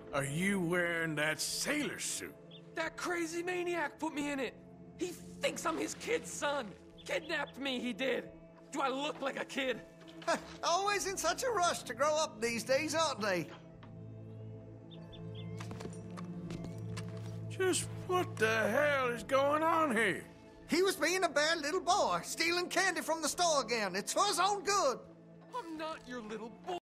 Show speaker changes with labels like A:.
A: are you wearing that sailor suit?
B: That crazy maniac put me in it. He thinks I'm his kid's son. Kidnapped me, he did. Do I look like a kid?
C: Always in such a rush to grow up these days, aren't they?
A: Just what the hell is going on here?
C: He was being a bad little boy, stealing candy from the store again. It's for his own good.
B: I'm not your little boy.